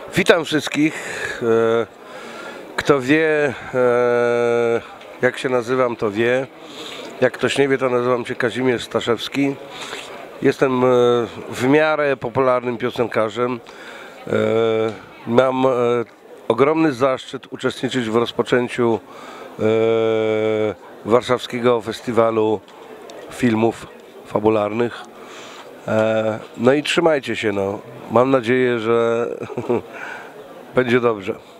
Witam wszystkich. Kto wie, jak się nazywam, to wie. Jak ktoś nie wie, to nazywam się Kazimierz Staszewski. Jestem w miarę popularnym piosenkarzem. Mam ogromny zaszczyt uczestniczyć w rozpoczęciu Warszawskiego Festiwalu Filmów Fabularnych. No i trzymajcie się, no. Mam nadzieję, że będzie dobrze.